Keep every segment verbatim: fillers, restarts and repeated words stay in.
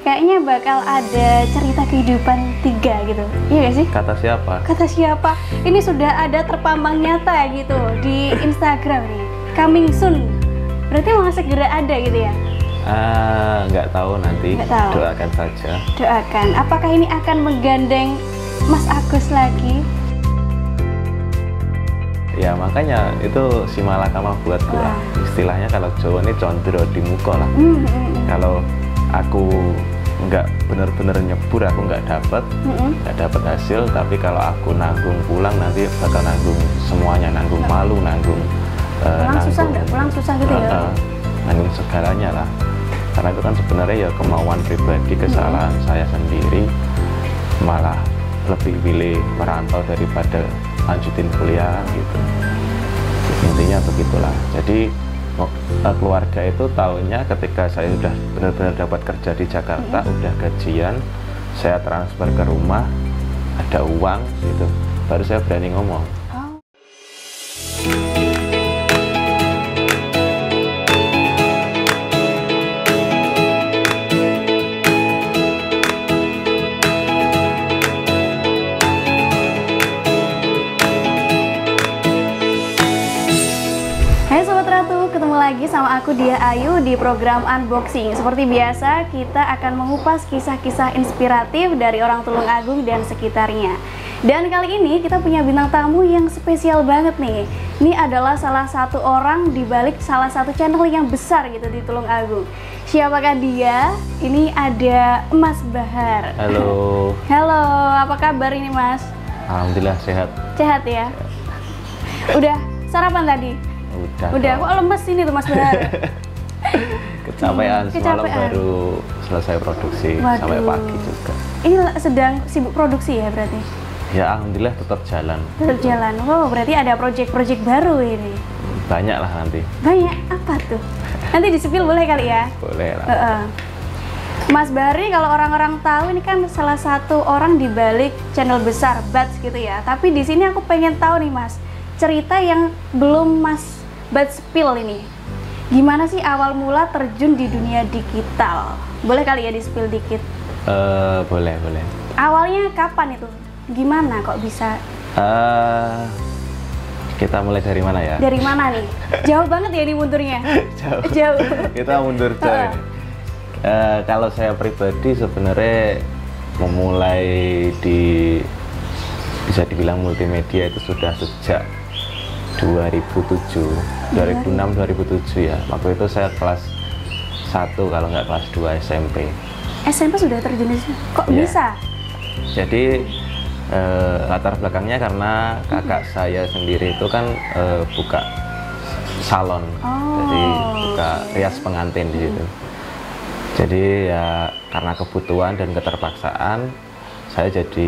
kayaknya bakal ada cerita kehidupan tiga gitu. Iya gak sih? Kata siapa? Kata siapa? Ini sudah ada terpampang nyata gitu di Instagram nih. Coming soon. Berarti mau segera ada gitu ya? Ah, nggak tahu nanti. Nggak tahu. Doakan saja. Doakan. Apakah ini akan menggandeng Mas Agus lagi? Ya makanya itu si malakama buat gua. Wah. Istilahnya kalau Jawa ini condro di muka lah. Mm -mm. Kalau aku nggak bener-bener nyebur, aku nggak dapet, Mm -mm. nggak dapet hasil. Tapi kalau aku nanggung pulang nanti bakal nanggung semuanya, nanggung malu, nanggung uh, Pulang nanggung, susah nggak? Pulang susah gitu ya? uh, uh, nanggung segalanya lah. Karena itu kan sebenarnya ya kemauan pribadi, kesalahan mm -hmm. saya sendiri, malah lebih pilih merantau daripada lanjutin kuliah gitu. Intinya begitulah. Jadi keluarga itu tahunya ketika saya udah benar-benar dapat kerja di Jakarta, mm-hmm. udah gajian, saya transfer ke rumah, ada uang gitu, baru saya berani ngomong. Oh. Lagi sama aku Dia Ayu di program Unboxing. Seperti biasa, kita akan mengupas kisah-kisah inspiratif dari orang Tulungagung dan sekitarnya. Dan kali ini kita punya bintang tamu yang spesial banget nih. Ini adalah salah satu orang di balik salah satu channel yang besar gitu di Tulungagung. Siapakah dia? Ini ada Mas Bahar. Halo. Halo, apa kabar ini Mas? Alhamdulillah sehat. Sehat ya? Udah sarapan tadi? Udah, Udah, kok lemes ini tuh Mas Bahar. Kecapean, hmm, semalam baru selesai produksi. Waduh. Sampai pagi juga. Ini sedang sibuk produksi ya berarti? Ya alhamdulillah tetap jalan. Tetap jalan. Wow, berarti ada project-project baru ini. Banyak lah nanti. Banyak? Apa tuh? Nanti di-spill boleh kali ya? Boleh lah. Uh -uh. Mas Bahar ini kalau orang-orang tahu ini kan salah satu orang di balik channel besar Bats gitu ya. Tapi di sini aku pengen tahu nih Mas, cerita yang belum Mas Bats spill ini. Gimana sih awal mula terjun di dunia digital? Boleh kali ya di-spill dikit? Uh, boleh, boleh. Awalnya kapan itu? Gimana kok bisa? Uh, kita mulai dari mana ya? Dari mana nih? Jauh banget ya ini mundurnya? Jauh. Jauh. Kita mundur jauh ini. Uh, kalau saya pribadi sebenarnya memulai di bisa dibilang multimedia itu sudah sejak dua ribu tujuh, dua ribu enam, dua ribu tujuh ya. Waktu itu saya kelas satu kalau nggak kelas dua S M P. S M P sudah terjun di sini? Kok ya. Bisa? Jadi eh, latar belakangnya karena kakak hmm. saya sendiri itu kan eh, buka salon, oh. jadi buka rias pengantin di situ. Jadi ya karena kebutuhan dan keterpaksaan saya jadi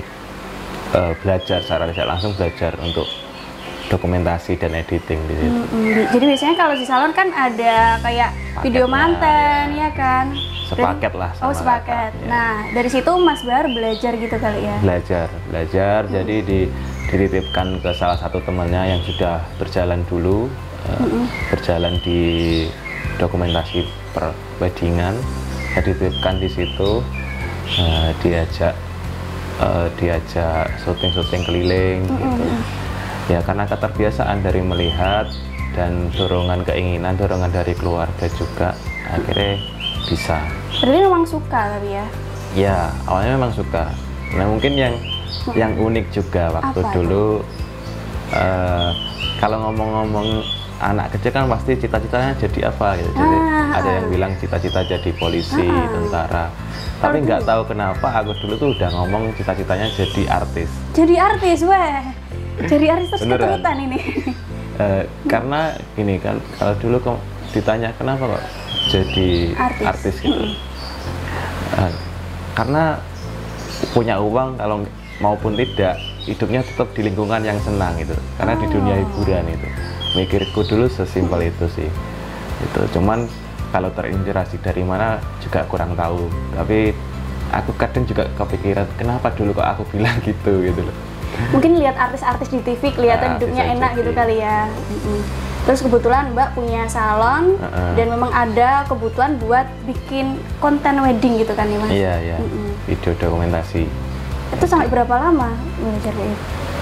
eh, belajar secara tidak langsung belajar untuk dokumentasi dan editing di situ. Mm-hmm. Jadi biasanya kalau di salon kan ada kayak paket video manten ya, ya kan? Sepaket lah sama oh sepaket. kakak, ya. Nah dari situ Mas Bahar belajar gitu kali ya? Belajar, belajar. Hmm. Jadi di, dititipkan ke salah satu temannya yang sudah berjalan dulu, hmm. uh, berjalan di dokumentasi per weddingan. Saya dititipkan di situ, uh, diajak uh, diajak syuting-syuting keliling hmm. gitu. Ya karena keterbiasaan dari melihat dan dorongan keinginan, dorongan dari keluarga juga, akhirnya bisa. Berarti memang suka tapi ya? Ya, awalnya memang suka. Nah mungkin yang hmm. yang unik juga waktu apa dulu, uh, kalau ngomong-ngomong anak kecil kan pasti cita-citanya jadi apa gitu. Jadi ah, ada yang bilang cita-cita jadi polisi, ah, tentara. Tapi nggak tahu kenapa aku dulu tuh udah ngomong cita-citanya jadi artis. Jadi artis, weh. Jadi artis terus keturutan ini. Uh, karena gini kan, kalau dulu kok ditanya kenapa kok jadi artis, artis gitu. Mm. Uh, karena punya uang kalau maupun tidak, hidupnya tetap di lingkungan yang senang gitu. Karena oh. di dunia hiburan itu. Mikirku dulu sesimpel itu sih. Itu cuman kalau terinspirasi dari mana juga kurang tahu. Tapi aku kadang juga kepikiran kenapa dulu kok aku bilang gitu gitu loh. Mungkin lihat artis-artis di T V kelihatan nah, hidupnya enak gitu kali ya. Mm-hmm. Terus kebetulan Mbak punya salon uh -uh. dan memang ada kebutuhan buat bikin konten wedding gitu kan ya Mas? Iya, iya. Mm -mm. Video dokumentasi. Itu sampai berapa lama belajar itu?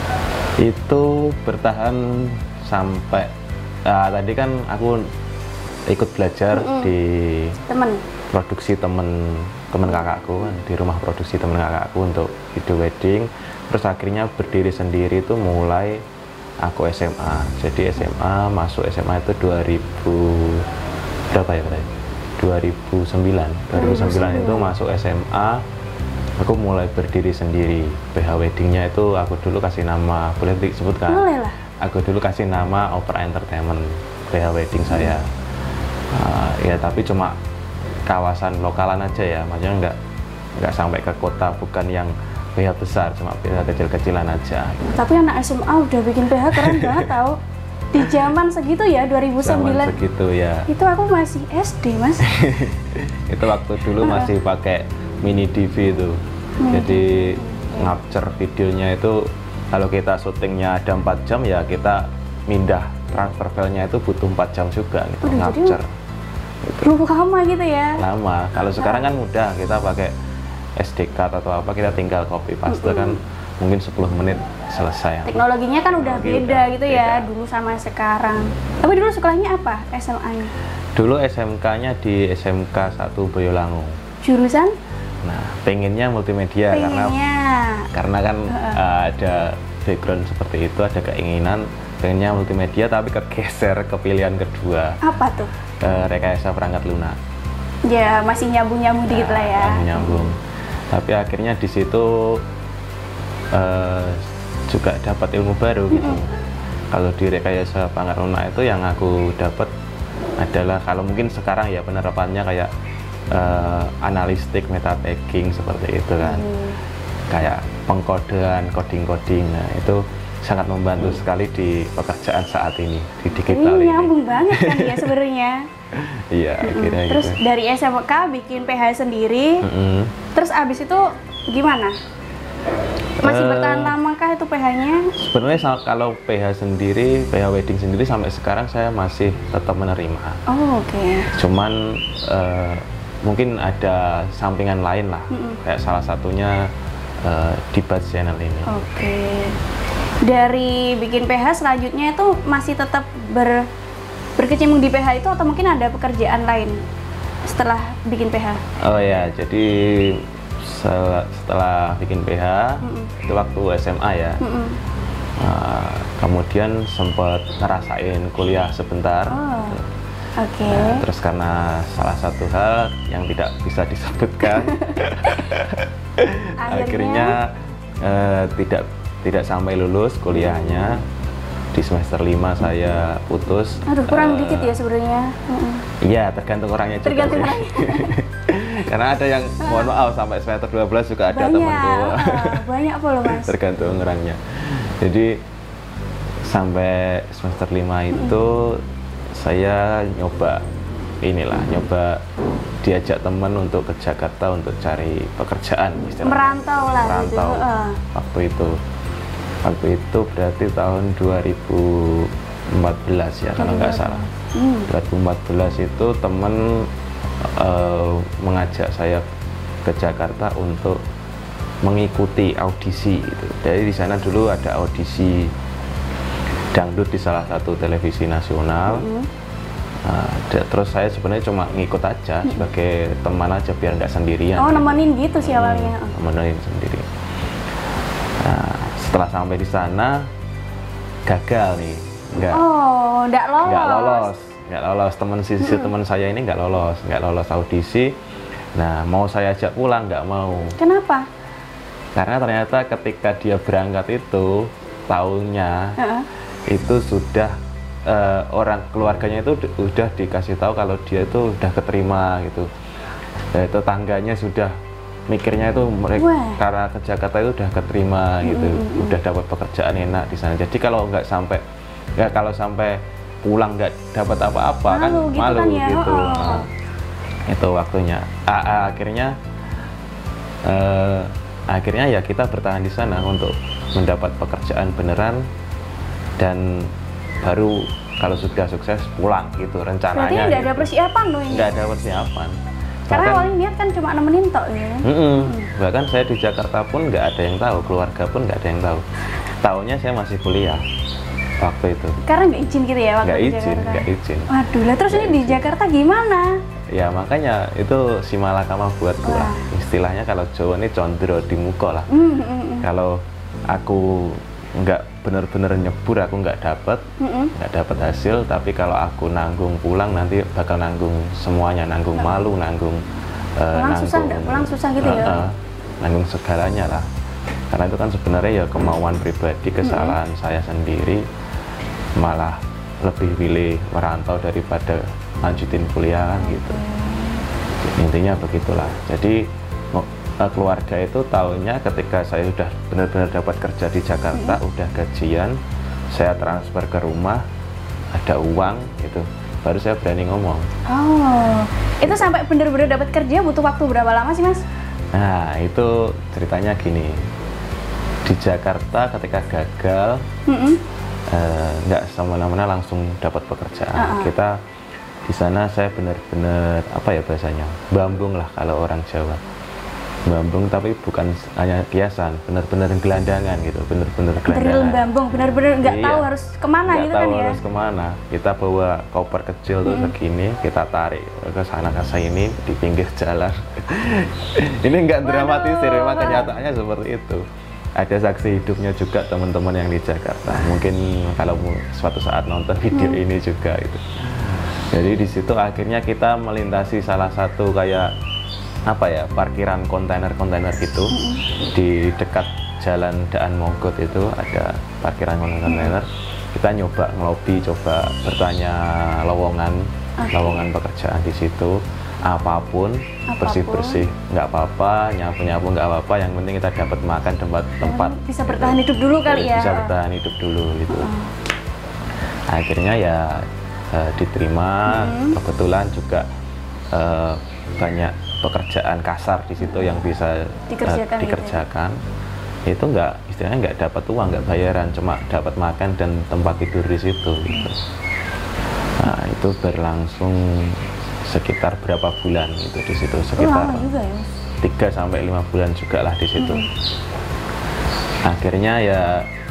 Itu bertahan sampai uh, tadi kan aku ikut belajar mm -mm. di temen produksi temen temen kakakku kan, di rumah produksi temen kakakku untuk video wedding. Terus akhirnya berdiri sendiri itu mulai aku S M A. Jadi S M A, masuk S M A itu dua ribu berapa ya berarti? dua ribu sembilan. dua ribu sembilan itu masuk S M A. Aku mulai berdiri sendiri. P H weddingnya itu aku dulu kasih nama, boleh disebutkan? Boleh lah. Aku dulu kasih nama Opera Entertainment P H wedding saya. Uh, ya tapi cuma kawasan lokalan aja ya, maksudnya nggak nggak sampai ke kota, bukan yang P H besar, cuma P H kecil-kecilan aja. Tapi anak S M A udah bikin P H keren banget tau. Di zaman segitu ya, dua ribu sembilan. Zaman segitu ya. Itu aku masih S D Mas. Itu waktu dulu masih pakai mini D V itu. Hmm. Jadi ngapcer videonya itu kalau kita syutingnya ada empat jam ya kita mindah transfer filenya itu butuh empat jam juga gitu. Udah, ngapcer. Gitu. Lama gitu ya? Lama. Kalau sekarang kan mudah, kita pakai S D card atau apa, kita tinggal copy paste mm -hmm. kan mungkin sepuluh menit selesai. Teknologinya kan udah Teknologi beda udah, gitu beda. Ya, dulu sama sekarang. Tapi dulu sekolahnya apa S M A-nya? Dulu S M K-nya di S M K satu Boyolangu. Jurusan? Nah, pengennya multimedia. Pengennya. Karena karena kan uh -uh. Uh, ada background seperti itu, ada keinginan pengennya multimedia, tapi kegeser ke pilihan kedua. Apa tuh? Uh, rekayasa perangkat lunak. Ya, masih nyambung-nyambung nah, dikit lah ya. Nyambung. Tapi akhirnya di situ uh, juga dapat ilmu baru gitu. Mm-hmm. Kalau di rekayasa perangkat lunak itu yang aku dapat adalah, kalau mungkin sekarang ya penerapannya kayak uh, analistik, meta tagging seperti itu kan. Mm. Kayak pengkodean, coding-coding. Nah, itu sangat membantu hmm. sekali di pekerjaan saat ini di digital ini. Nyambung banget kan ya sebenarnya. Iya, mm -hmm. akhirnya terus gitu. Dari S M K bikin P H sendiri, mm -hmm. terus abis itu gimana? Masih uh, bertahan lama kah itu P H-nya? Sebenarnya kalau P H sendiri, P H wedding sendiri sampai sekarang saya masih tetap menerima. Oh, oke. Okay. Cuman uh, mungkin ada sampingan lain lah, mm -hmm. kayak salah satunya uh, di Buzz Channel ini. Oke. Okay. Dari bikin P H selanjutnya itu masih tetap ber, berkecimpung di P H itu atau mungkin ada pekerjaan lain setelah bikin P H? Oh ya, jadi setelah, setelah bikin P H mm -mm. itu waktu S M A ya. Mm -mm. Uh, kemudian sempat ngerasain kuliah sebentar. Oh, oke. Okay. Nah, terus karena salah satu hal yang tidak bisa disebutkan, akhirnya, akhirnya uh, tidak tidak sampai lulus kuliahnya. Di semester lima saya putus. Aduh, kurang uh, dikit ya sebenarnya. Iya, tergantung orangnya juga. Tergantung orangnya. Karena ada yang mohon maaf sampai semester dua belas juga ada temanku. Uh, banyak apa loh Mas? Tergantung orangnya. Jadi sampai semester lima itu mm-hmm. saya nyoba inilah, nyoba diajak teman untuk ke Jakarta untuk cari pekerjaan istilahnya. Merantau lah. Merantau gitu. uh. waktu itu. Waktu itu berarti tahun dua ribu empat belas ya kalau nggak salah. Hmm. dua ribu empat belas itu teman uh, mengajak saya ke Jakarta untuk mengikuti audisi itu. Jadi di sana dulu ada audisi dangdut di salah satu televisi nasional. Hmm. Nah, terus saya sebenarnya cuma ngikut aja hmm. sebagai teman aja biar nggak sendirian. Oh, nemenin gitu sih awalnya. Hmm, nemenin sendiri. Nah, setelah sampai di sana gagal nih, nggak, oh, nggak lolos, nggak lolos, nggak lolos teman sisi hmm. teman saya ini nggak lolos, nggak lolos audisi. Nah, mau saya ajak pulang nggak mau. Kenapa? Karena ternyata ketika dia berangkat itu tahunnya uh-uh. itu sudah uh, orang keluarganya itu udah dikasih tahu kalau dia itu udah keterima gitu. Dan tetangganya sudah mikirnya itu mereka Wah. karena ke Jakarta itu udah keterima gitu, mm-hmm. udah dapat pekerjaan enak di sana. Jadi kalau nggak sampai, nggak kalau sampai pulang nggak dapat apa-apa kan gitu malu kan ya? gitu. Oh. Nah, itu waktunya. A akhirnya, uh, akhirnya ya kita bertahan di sana untuk mendapat pekerjaan beneran dan baru kalau sudah sukses pulang gitu rencananya. Berarti nggak gitu. ada persiapan loh ini? Nggak ada persiapan. Karena Bahkan, awalnya niat kan cuma nemenin tok ya. mm -mm, bahkan saya di Jakarta pun nggak ada yang tahu, keluarga pun nggak ada yang tahu. Tahunya saya masih kuliah waktu itu. Karena nggak izin gitu ya waktu Nggak di izin, Jakarta? nggak izin. Waduh, lah terus Nggak ini di izin. Jakarta gimana? Ya makanya itu si malakama buatku lah. Istilahnya kalau Jawa ini condro di muka lah. Mm, mm, mm. Kalau aku nggak bener-bener nyebur, aku nggak dapat, Mm, mm. nggak dapat hasil. Tapi kalau aku nanggung pulang nanti bakal nanggung semuanya, nanggung malu, nanggung eh, Pulang nanggung, susah nggak? Pulang susah gitu ya? eh, eh, nanggung segalanya lah. Karena itu kan sebenarnya ya kemauan pribadi, kesalahan saya sendiri, malah lebih pilih merantau daripada lanjutin kuliah kan gitu. Intinya begitulah. Jadi eh, keluarga itu tahunya ketika saya sudah benar-benar dapat kerja di Jakarta, hmm. udah gajian, saya transfer ke rumah, ada uang gitu, baru saya berani ngomong. Oh, itu sampai benar-benar dapat kerja butuh waktu berapa lama sih Mas? Nah itu ceritanya gini, di Jakarta ketika gagal Mm-mm. eh, nggak semena-mena langsung dapat pekerjaan. Uh-uh. Kita di sana saya benar-benar apa ya bahasanya, bambung lah kalau orang Jawa. Bambung tapi bukan hanya kiasan, benar-benar gelandangan gitu, benar-benar Drill gelandangan. bambung, benar-benar nggak Iya. tahu harus kemana Nggak gitu tahu kan ya? harus kemana. Kita bawa koper kecil tuh segini, kita tarik ke sana ke sini di pinggir jalan. Ini nggak dramatisir, memang kenyataannya seperti itu. Ada saksi hidupnya juga teman-teman yang di Jakarta. Mungkin kalau suatu saat nonton video Hmm. ini juga itu. Jadi di situ akhirnya kita melintasi salah satu kayak apa ya, parkiran kontainer-kontainer gitu. Di dekat jalan Daan Mogot itu ada parkiran kontainer. Kita nyoba ngelobi, coba bertanya lowongan, Okay. lowongan pekerjaan di situ. Apapun, Apapun. bersih-bersih nggak apa-apa, nyapu-nyapu nggak apa-apa, yang penting kita dapat makan tempat tempat Bisa bertahan hidup dulu kali ya? bisa bertahan hidup dulu gitu. Akhirnya ya eh, diterima. Hmm. Kebetulan juga eh, banyak pekerjaan kasar di situ yang bisa eh, Dikerjakan gitu ya? dikerjakan. Itu nggak, istilahnya nggak dapat uang, nggak bayaran, cuma dapat makan dan tempat tidur di situ gitu. Nah itu berlangsung sekitar berapa bulan gitu di situ, Oh, sekitar lama juga ya Mas? tiga sampai lima bulan juga lah di situ. Hmm. Akhirnya ya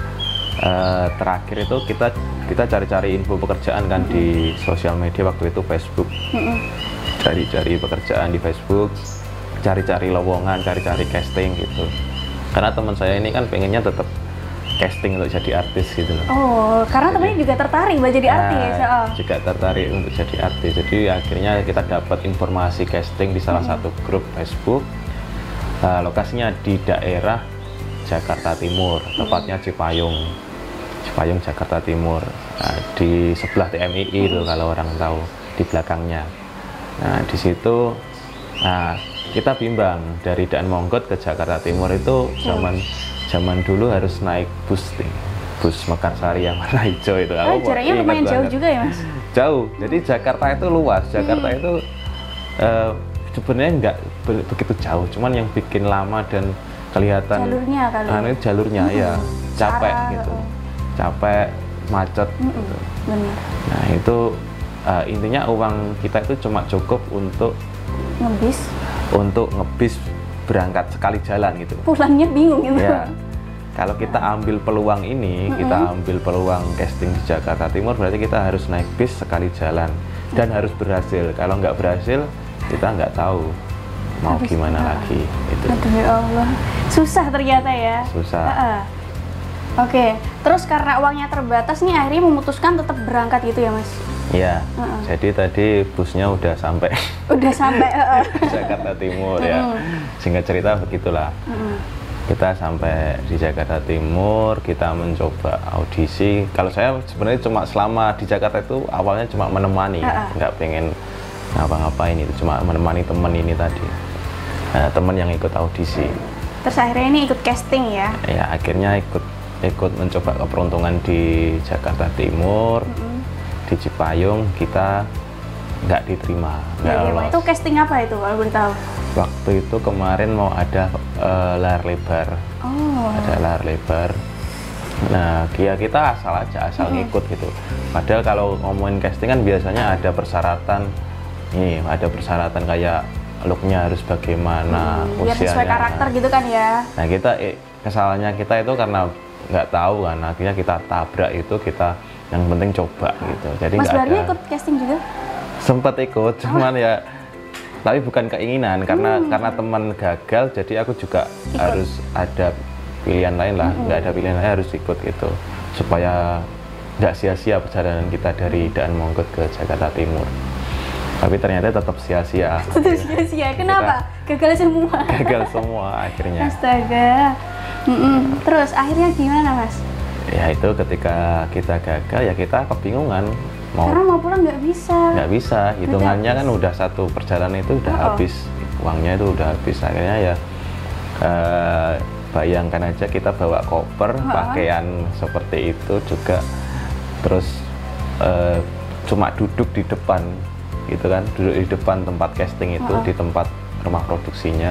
eh, terakhir itu kita kita cari-cari info pekerjaan kan Hmm. di sosial media waktu itu Facebook. Mm-mm. Cari-cari pekerjaan di Facebook, cari-cari lowongan, cari-cari casting gitu. Karena teman saya ini kan pengennya tetap casting untuk jadi artis gitu loh. Oh, karena temennya juga tertarik buat jadi artis. Nah, Oh. juga tertarik untuk jadi artis. Jadi akhirnya kita dapat informasi casting di salah satu grup Facebook. Uh, lokasinya di daerah Jakarta Timur, tepatnya Cipayung. Cipayung Jakarta Timur. Nah, di sebelah T M I I itu kalau orang tahu, di belakangnya. Nah, di situ nah, kita bimbang dari Daan Mogot ke Jakarta Timur itu zaman zaman dulu harus naik bus nih, bus Mekarsari yang warna hijau itu. Oh, Aku jaraknya ingat lumayan jauh banget. juga ya Mas? Jauh. Jadi Jakarta itu luas. Jakarta Hmm. itu eh, sebenarnya nggak be- begitu jauh, cuman yang bikin lama dan kelihatan Jalurnya kali. anu, jalurnya ya capek Arah, gitu, oh. capek, macet. Mm-mm. Gitu. Bener. Nah itu eh, intinya uang kita itu cuma cukup untuk Ngebis, untuk ngebis berangkat sekali jalan gitu. pulangnya bingung gitu. Ya, kalau kita ambil peluang ini, Mm-mm. kita ambil peluang casting di Jakarta Timur, berarti kita harus naik bis sekali jalan dan harus berhasil. Kalau nggak berhasil, kita nggak tahu mau Habis gimana kita. lagi. Itu Aduh ya Allah, susah ternyata ya. susah. Heeh. Oke, terus karena uangnya terbatas nih akhirnya memutuskan tetap berangkat gitu ya Mas? Ya, Mm-mm. jadi tadi busnya udah sampai Udah sampai. heeh. di Jakarta Timur ya. Singkat cerita begitulah. Mm-mm. Kita sampai di Jakarta Timur, kita mencoba audisi. Kalau saya sebenarnya cuma selama di Jakarta itu awalnya cuma menemani, Uh-uh. nggak pengen ngapa-ngapain itu, cuma menemani temen ini tadi, nah, temen yang ikut audisi. Terus akhirnya ini ikut casting ya? Ya akhirnya ikut ikut mencoba keperuntungan di Jakarta Timur, Mm-mm. di Cipayung kita nggak diterima, nggak Ya, lolos. itu casting apa itu kalau boleh tahu? Waktu itu kemarin mau ada eh, layar lebar. Oh. Ada layar lebar Nah, ya kita asal aja, asal hmm. ngikut gitu. Padahal kalau ngomongin casting kan biasanya ada persyaratan, nih ada persyaratan kayak looknya harus bagaimana, hmm, biar usianya. sesuai karakter gitu kan ya. Nah kita, eh, kesalahannya kita itu karena nggak tahu kan, akhirnya kita tabrak itu, kita yang penting coba gitu. Jadi Mas nggak Bardi ada. ikut casting juga? Sempat ikut, cuman oh. ya, tapi bukan keinginan, karena hmm. karena teman gagal, jadi aku juga ikut. Harus ada pilihan lain lah, nggak hmm. ada pilihan lain, harus ikut gitu, supaya nggak sia-sia perjalanan kita dari Daan Mogot ke Jakarta Timur. Tapi ternyata tetap sia-sia. Tetap sia-sia, kenapa? Kita gagal semua. Gagal semua akhirnya. Astaga. Mm-mm. Terus akhirnya gimana Mas? Ya itu ketika kita gagal ya kita kebingungan. Mau, Karena mau pulang nggak bisa. Nggak bisa, hitungannya kan udah satu perjalanan itu udah oh. habis, uangnya itu udah habis. Akhirnya ya uh, bayangkan aja kita bawa koper, oh. pakaian seperti itu juga, terus uh, cuma duduk di depan gitu kan, duduk di depan tempat casting itu, oh. di tempat rumah produksinya,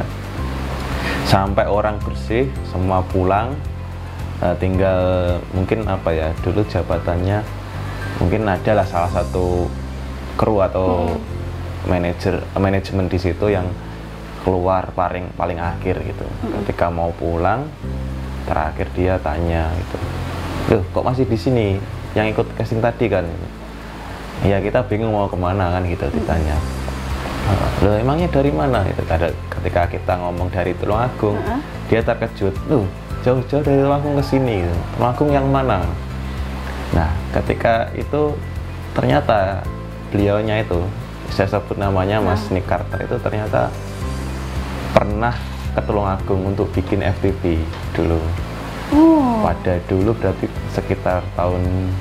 sampai orang bersih semua pulang, uh, tinggal mungkin apa ya, dulu jabatannya mungkin adalah salah satu kru atau hmm. manajer manajemen di situ yang keluar paling paling akhir gitu. Hmm. Ketika mau pulang terakhir dia tanya gitu, loh kok masih di sini, yang ikut casting tadi kan? Ya kita bingung mau kemana kan gitu, ditanya. Loh emangnya dari mana? Gitu. Ketika kita ngomong dari Tulungagung, uh-huh. dia terkejut, loh jauh-jauh dari Tulungagung ke sini, gitu. Tulungagung yang mana? Nah ketika itu ternyata beliaunya itu, saya sebut namanya Mas uh-huh. Nick Carter, itu ternyata pernah ke Tulungagung untuk bikin F T V dulu. Uh. Pada dulu berarti sekitar tahun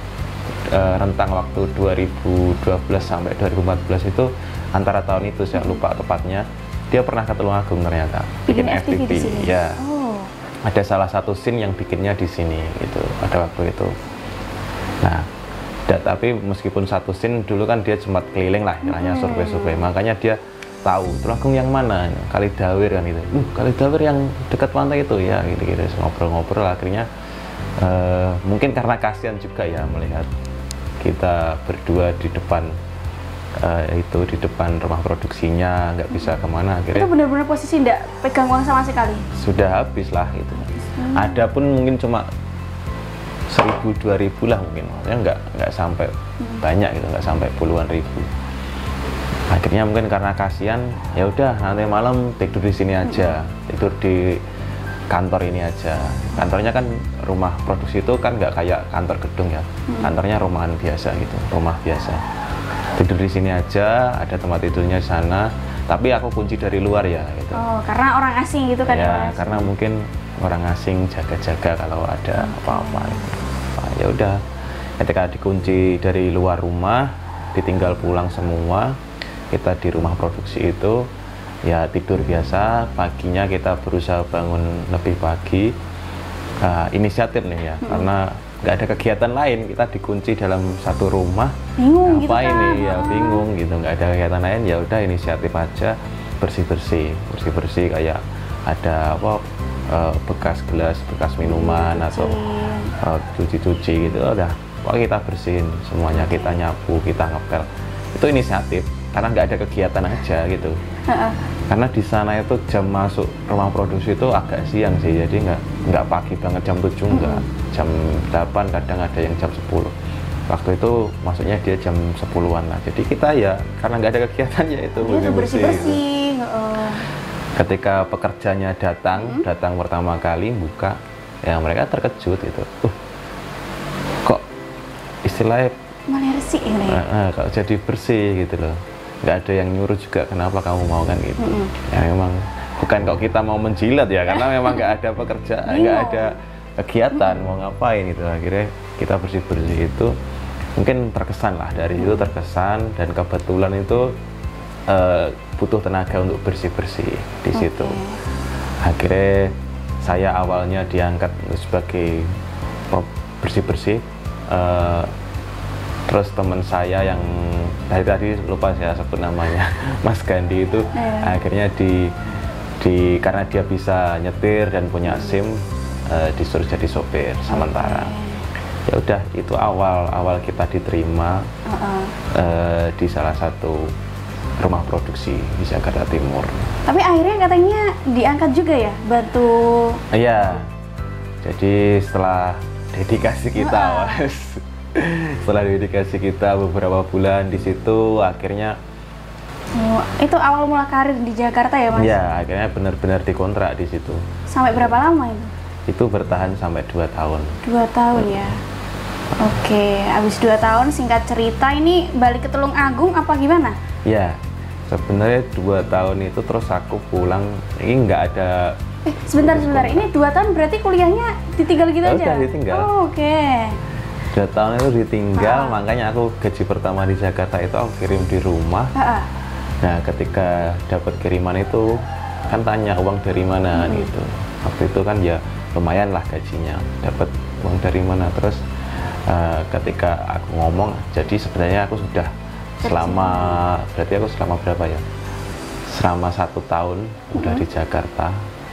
Uh, rentang waktu dua ribu dua belas sampai dua ribu empat belas itu, antara tahun itu saya lupa tepatnya, dia pernah ke Tulungagung ternyata bikin, bikin F T V, F T V ya. Oh. Ada salah satu scene yang bikinnya di sini gitu pada waktu itu. Nah, da, tapi meskipun satu scene dulu kan dia sempat keliling lah, hanya hmm. survei-survei, makanya dia tahu Tulungagung yang mana, Kalidawir kan itu. Uh, Kalidawir yang dekat pantai itu ya, gitu-gitu. Ngobrol-ngobrol akhirnya uh, mungkin karena kasihan juga ya melihat kita berdua di depan uh, itu di depan rumah produksinya, nggak bisa kemana. Akhirnya itu benar-benar posisi nggak pegang uang sama sekali? Sudah habis lah itu. Hmm. Ada pun mungkin cuma seribu dua ribu lah mungkin, maksudnya nggak nggak sampai hmm. banyak gitu, nggak sampai puluhan ribu. Akhirnya mungkin karena kasihan, ya udah nanti malam tidur di sini aja, hmm. tidur di kantor ini aja. Kantornya kan rumah produksi itu kan nggak kayak kantor gedung ya, hmm. kantornya rumahan biasa gitu, rumah biasa. Tidur di sini aja, ada tempat tidurnya di sana, tapi aku kunci dari luar ya gitu. Oh, karena orang asing gitu kan? Ya, karena mungkin orang asing jaga-jaga kalau ada apa-apa. Gitu. Nah, ya udah, ketika dikunci dari luar rumah, ditinggal pulang semua, kita di rumah produksi itu ya tidur biasa. Paginya kita berusaha bangun lebih pagi, uh, inisiatif nih ya, hmm. karena nggak ada kegiatan lain, kita dikunci dalam satu rumah, bingung apa gitu ini kan? Ya bingung gitu, nggak ada kegiatan lain, ya udah inisiatif aja, bersih bersih bersih bersih kayak ada apa uh, bekas gelas, bekas minuman hmm, atau uh, cuci cuci gitu, udah pokoknya kita bersihin semuanya, kita nyapu, kita ngepel, itu inisiatif karena nggak ada kegiatan aja gitu. Uh-uh. Karena di sana itu jam masuk rumah produksi itu agak siang sih, jadi nggak nggak pagi banget jam tujuh, uh-huh. nggak jam delapan, kadang ada yang jam sepuluh. Waktu itu maksudnya dia jam sepuluhan lah, jadi kita ya karena nggak ada kegiatan ya itu bersih-bersih. Uh. Ketika pekerjanya datang, uh-huh. datang pertama kali buka, ya mereka terkejut gitu, uh, kok istilahnya malah bersih ini. Uh, uh, kok jadi bersih gitu loh. Nggak ada yang nyuruh juga kenapa kamu mau kan gitu. Mm-hmm. Ya memang bukan kok kita mau menjilat ya, karena memang nggak ada pekerjaan, nggak ada kegiatan, mm-hmm. mau ngapain gitu. Akhirnya kita bersih-bersih itu mungkin terkesan lah, dari mm-hmm. itu terkesan, dan kebetulan itu uh, butuh tenaga untuk bersih-bersih di okay. situ. Akhirnya saya awalnya diangkat sebagai bersih-bersih, uh, terus teman saya yang dari tadi lupa saya sebut namanya, Mas Gandhi itu, yeah. akhirnya di, di karena dia bisa nyetir dan punya SIM, uh, disuruh jadi sopir sementara. Okay. Ya udah, itu awal awal kita diterima uh -uh. Uh, di salah satu rumah produksi di Jakarta Timur. Tapi akhirnya katanya diangkat juga ya, bantu? Iya. Jadi setelah dedikasi kita, uh -uh. setelah dedikasi kita beberapa bulan di situ, akhirnya oh, itu awal mula karir di Jakarta ya, Mas? Iya, akhirnya benar-benar dikontrak di situ. Sampai berapa lama itu? Itu bertahan sampai dua tahun. Dua tahun ya. Oke, habis dua tahun, singkat cerita ini balik ke Tulungagung apa gimana? Ya, sebenarnya dua tahun itu terus aku pulang, ini nggak ada... Eh, sebentar, sebentar, ini dua tahun berarti kuliahnya ditinggal gitu oh, aja? Udah ditinggal. Oh, oke. Okay. Dua tahun itu ditinggal, ah. makanya aku gaji pertama di Jakarta itu aku kirim di rumah. Ah. Nah, ketika dapat kiriman itu, kan tanya uang dari mana hmm. gitu. Waktu itu kan ya lumayan lah gajinya, dapat uang dari mana. Terus uh, ketika aku ngomong, jadi sebenarnya aku sudah selama, berarti aku selama berapa ya? Selama satu tahun mm-hmm. udah di Jakarta.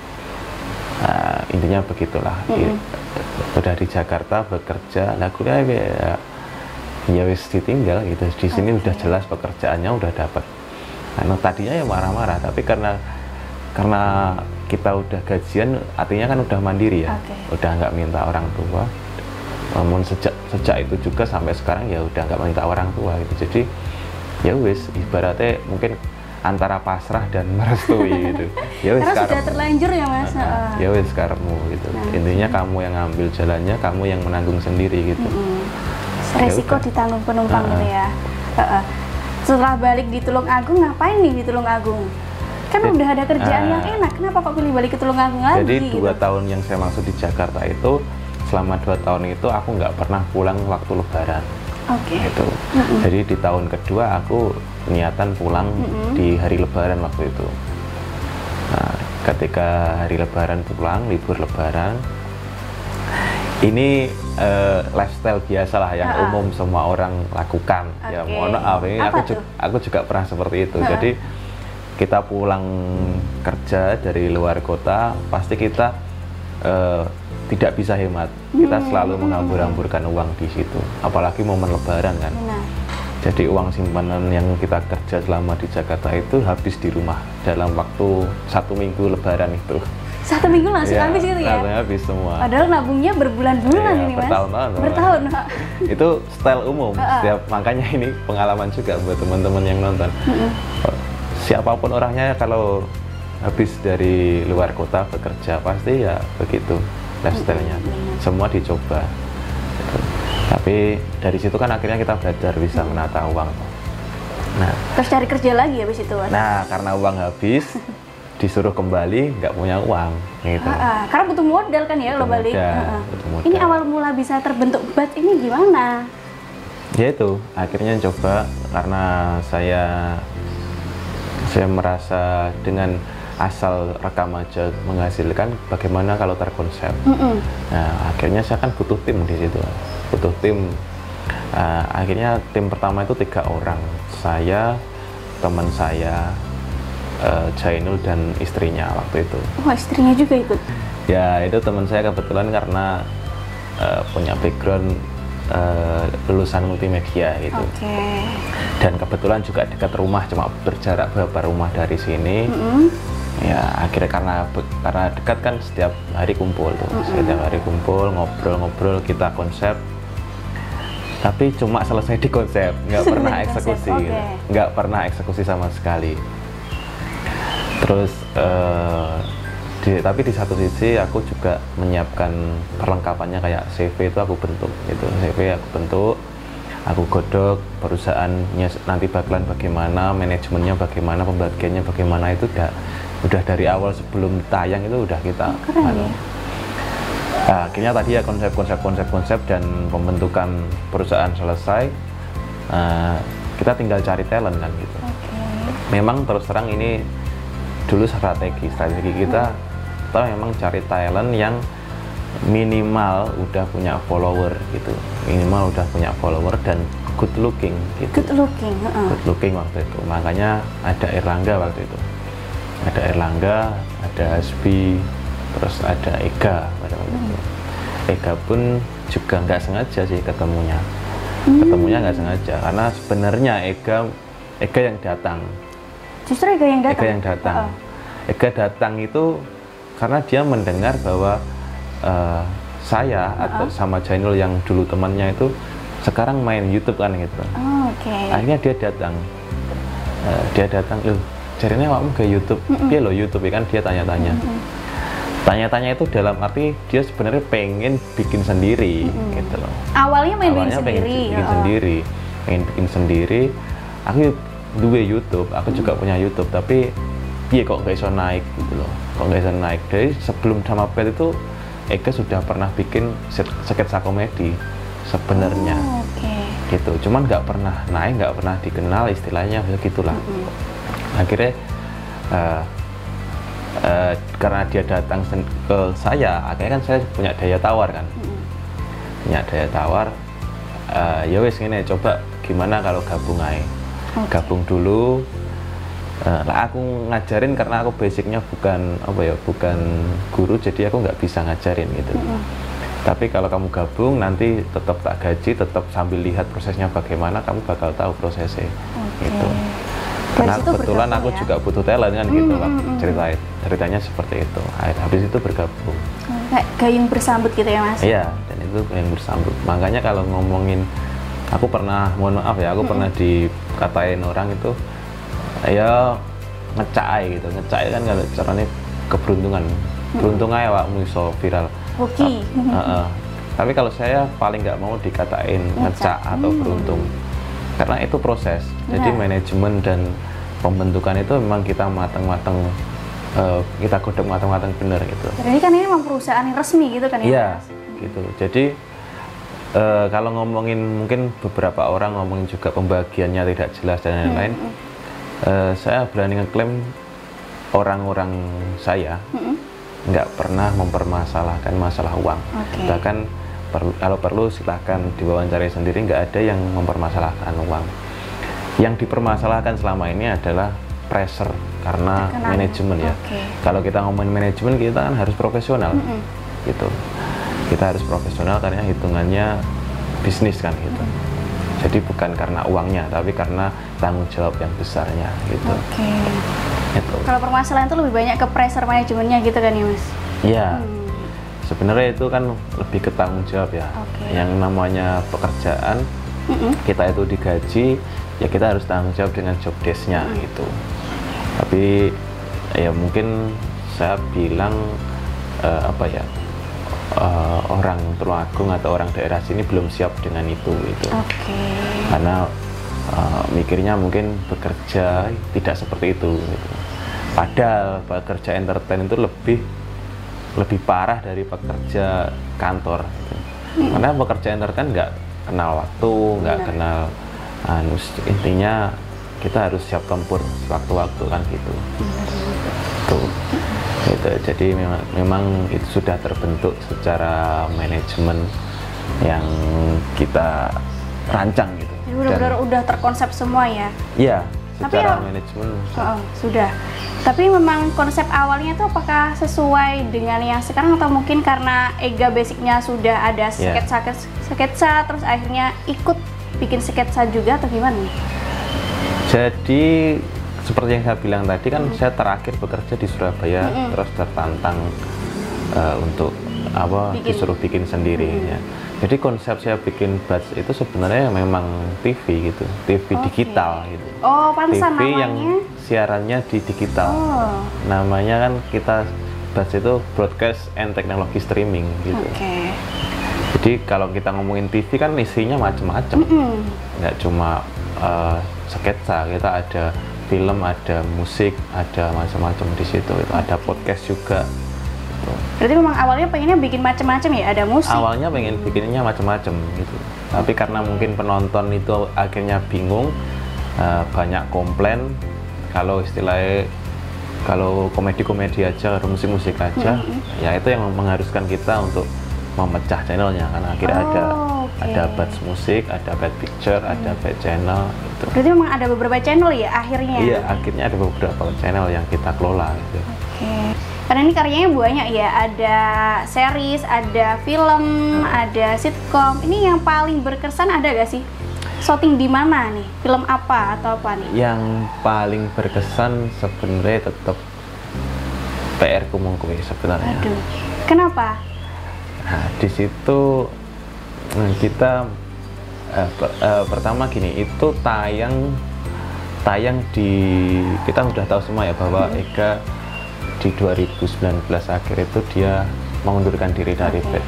Uh, intinya begitulah. Mm-hmm. Udah di Jakarta bekerja, lah kuliah ya, ya wis ditinggal gitu. Di sini okay. udah jelas pekerjaannya udah dapat. Nah, tadinya ya marah-marah, tapi karena karena kita udah gajian, artinya kan udah mandiri ya, okay. udah nggak minta orang tua. Namun sejak sejak itu juga sampai sekarang ya udah nggak minta orang tua gitu. Jadi ya wis, ibaratnya mungkin antara pasrah dan merestui gitu. Ya wis, karena sudah terlanjur ya, Mas. Nah, ya wis karepmu gitu. Nah, intinya kamu yang ngambil jalannya, kamu yang menanggung sendiri gitu. Mm-hmm. Resiko ya ditanggung penumpang gitu ya. Uh-uh. Setelah balik di Tulungagung, ngapain nih di Tulungagung? Kan jadi, udah ada kerjaan uh, yang enak, kenapa kok pilih balik ke Tulungagung lagi? Jadi dua gitu? tahun yang saya maksud di Jakarta itu, selama dua tahun itu aku nggak pernah pulang waktu Lebaran. Oke. Okay. Gitu. Mm-hmm. Jadi di tahun kedua aku niatan pulang mm-hmm. di hari Lebaran waktu itu. Nah, ketika hari Lebaran pulang, libur Lebaran, ini uh, lifestyle biasa lah yang uh-uh. umum semua orang lakukan. Okay. Ya mohon maaf, ini aku juga, aku juga pernah seperti itu. Uh-uh. Jadi kita pulang kerja dari luar kota, pasti kita uh, tidak bisa hemat. Kita hmm. selalu menghambur-hamburkan uang di situ. Apalagi momen Lebaran kan. Benar. Jadi uang simpanan yang kita kerja selama di Jakarta itu habis di rumah dalam waktu satu minggu Lebaran itu. Satu minggu langsung ya, habis gitu ya? Langsung habis semua. Padahal nabungnya berbulan-bulan ya, ini, Mas. Bertahun-tahun. Bertahun. Itu style umum. Uh-uh. Setiap, makanya ini pengalaman juga buat teman-teman yang nonton. Uh-uh. Siapapun orangnya kalau habis dari luar kota bekerja pasti ya begitu lifestyle-nya. Uh-uh. Semua dicoba. Gitu. Tapi dari situ kan akhirnya kita belajar bisa menata uang. Nah, terus cari kerja lagi habis itu, Mas? Nah, karena uang habis, disuruh kembali nggak punya uang gitu. Ah, ah. Karena butuh modal kan ya, butuh lo balik. Modal, ah, ah. Modal. Ini awal mula bisa terbentuk B A T ini gimana? Ya itu, akhirnya coba karena saya saya merasa dengan asal rekam aja menghasilkan, bagaimana kalau terkonsep. Mm -mm. Nah, akhirnya saya kan butuh tim di situ, butuh tim. Uh, akhirnya tim pertama itu tiga orang, saya, teman saya, uh, Jainul dan istrinya waktu itu. Oh, istrinya juga ikut? Ya, itu teman saya kebetulan karena uh, punya background uh, lulusan multimedia gitu. Oke. Okay. Dan kebetulan juga dekat rumah, cuma berjarak beberapa rumah dari sini. Mm -hmm. Ya, akhirnya karena karena dekat kan setiap hari kumpul tuh, mm -hmm. setiap hari kumpul ngobrol-ngobrol kita konsep. Tapi cuma selesai di konsep, nggak pernah eksekusi, okay. gitu. Nggak pernah eksekusi sama sekali. Terus, uh, di, tapi di satu sisi aku juga menyiapkan perlengkapannya kayak C V itu aku bentuk, gitu. C V aku bentuk, aku godok perusahaannya nanti bakalan bagaimana, manajemennya bagaimana, pembagiannya bagaimana itu udah, udah dari awal sebelum tayang itu udah kita. Keren ya? Nah, akhirnya tadi ya konsep-konsep konsep-konsep dan pembentukan perusahaan selesai, uh, kita tinggal cari talent kan gitu. Okay. Memang terus terang ini dulu strategi strategi kita, hmm. atau memang cari talent yang minimal udah punya follower gitu, minimal udah punya follower dan good looking gitu. Good looking. Uh-uh. Good looking waktu itu, makanya ada Erlangga waktu itu, ada Erlangga, ada Hasbi. terus ada Ega pada waktu itu. Ega pun juga nggak sengaja sih ketemunya, hmm. ketemunya nggak sengaja karena sebenarnya Ega Ega yang datang. Justru Ega yang datang. Ega yang datang. Uh. Ega datang itu karena dia mendengar bahwa uh, saya uh-uh. atau sama Jainul yang dulu temannya itu sekarang main YouTube kan gitu. Oh, oke. Okay. Akhirnya dia datang, uh, dia datang, loh, jadinya kamu ke YouTube, mm-mm. dia loh YouTube kan dia tanya-tanya. Mm-mm. Tanya-tanya itu dalam arti dia sebenarnya pengen bikin sendiri, mm-hmm. gitu loh. Awalnya main Awalnya bikin pengen sendiri. bikin oh. sendiri, pengen bikin sendiri. Aku dua YouTube, aku mm-hmm. juga punya YouTube, tapi iya kok nggak bisa naik gitu loh, kok nggak bisa naik. Dari sebelum sama Pet itu, Ega sudah pernah bikin sketsa komedi sebenarnya, oh, okay. gitu. Cuman nggak pernah naik, nggak pernah dikenal istilahnya, begitulah. Mm-hmm. Akhirnya. Uh, Uh, karena dia datang ke saya, akhirnya kan saya punya daya tawar kan, mm. punya daya tawar. Uh, ya wes gini, coba gimana kalau gabung aja, okay. gabung dulu. Uh, lah aku ngajarin karena aku basicnya bukan apa ya, bukan guru, jadi aku nggak bisa ngajarin gitu. Mm. Tapi kalau kamu gabung nanti tetap tak gaji, tetap sambil lihat prosesnya bagaimana, kamu bakal tahu prosesnya, okay. gitu. Karena kebetulan aku ya? juga butuh talent kan, mm, gitu kan, mm, ceritanya ceritanya seperti itu. Habis itu bergabung. Kayak gayung bersambut gitu ya Mas? Iya, dan itu gayung bersambut. Makanya kalau ngomongin, aku pernah, mohon maaf ya, aku mm, pernah dikatain orang itu, ya ngecai gitu, ngecai kan kalau caranya keberuntungan, mm, beruntung aja wakmu iso viral. Oke. Uh, uh, uh. Tapi kalau saya paling nggak mau dikatain ngecak atau mm. beruntung. Karena itu proses, ya. Jadi manajemen dan pembentukan itu memang kita matang-matang, uh, kita godok matang-matang bener gitu. Jadi kan ini memang perusahaan yang resmi gitu kan ya? Iya, gitu. Jadi uh, kalau ngomongin, mungkin beberapa orang ngomongin juga pembagiannya tidak jelas dan lain-lain, hmm. uh, saya berani ngeklaim orang-orang saya nggak hmm. pernah mempermasalahkan masalah uang. Okay. Bahkan Perlu, kalau perlu silahkan diwawancari sendiri, nggak ada yang mempermasalahkan uang. Yang dipermasalahkan selama ini adalah pressure karena Terkenal. manajemen ya. Okay. Kalau kita ngomongin manajemen, kita kan harus profesional, mm-hmm. gitu. Kita harus profesional karena hitungannya bisnis kan, gitu. Mm-hmm. Jadi bukan karena uangnya, tapi karena tanggung jawab yang besarnya, gitu. Okay. Gitu. Kalau permasalahan itu lebih banyak ke pressure manajemennya gitu kan ya Mas? Iya. Hmm. Sebenarnya itu kan lebih ke tanggung jawab ya. Okay. Yang namanya pekerjaan, mm-hmm. kita itu digaji, ya kita harus tanggung jawab dengan job desk-nya, mm-hmm. gitu. Tapi ya mungkin saya bilang uh, apa ya, uh, orang Tulungagung atau orang daerah sini belum siap dengan itu, gitu. Okay. Karena uh, mikirnya mungkin bekerja tidak seperti itu, gitu. Padahal pekerja entertain itu lebih lebih parah dari pekerja kantor gitu. Hmm. Karena pekerja entertain nggak kenal waktu, nggak kenal anu, intinya kita harus siap tempur sewaktu-waktu kan gitu. Tuh. Gitu. Jadi memang, memang itu sudah terbentuk secara manajemen yang kita rancang gitu. Jadi benar-benar udah terkonsep semua ya? Iya, secara Tapi, manajemen oh, sudah. Tapi memang konsep awalnya itu apakah sesuai dengan yang sekarang, atau mungkin karena Ega basicnya sudah ada sketsa, yeah. sketsa terus akhirnya ikut bikin sketsa juga, atau gimana? Jadi seperti yang saya bilang tadi kan, mm. saya terakhir bekerja di Surabaya, mm-hmm. terus tertantang uh, untuk apa bikin. disuruh bikin sendiri, mm-hmm. ya. Jadi konsep saya bikin batch itu sebenarnya memang T V gitu, T V okay. digital gitu. Oh, pantesan T V namanya? yang siarannya di digital. Oh. Namanya kan kita batch itu Broadcast and Technology Streaming gitu. Okay. Jadi kalau kita ngomongin T V kan isinya macam-macam, mm-hmm. nggak cuma uh, sketsa, kita ada film, ada musik, ada macam-macam di situ. Itu ada podcast juga. Berarti memang awalnya pengennya bikin macam-macam ya, ada musik? Awalnya pengen bikinnya macam-macam gitu. Tapi karena mungkin penonton itu akhirnya bingung, uh, banyak komplain kalau istilahnya kalau komedi-komedi aja, musik-musik aja, mm-hmm. ya itu yang mengharuskan kita untuk memecah channelnya, karena akhirnya oh, ada okay. ada batch musik, ada batch picture, hmm. ada batch channel gitu. Berarti memang ada beberapa channel ya akhirnya? Iya, akhirnya ada beberapa channel yang kita kelola gitu. Oke. Okay. Karena ini karyanya banyak ya, ada series, ada film, hmm. ada sitkom. Ini yang paling berkesan ada gak sih? Shooting di mana nih? Film apa atau apa nih? Yang paling berkesan sebenarnya tetap P R Ku Mongkowe sebenarnya. Aduh, kenapa? Nah, di situ kita eh, per, eh, pertama gini, itu tayang tayang di, kita udah tahu semua ya bahwa hmm. Ega di dua ribu sembilan belas akhir itu dia mengundurkan diri dari okay. P E R.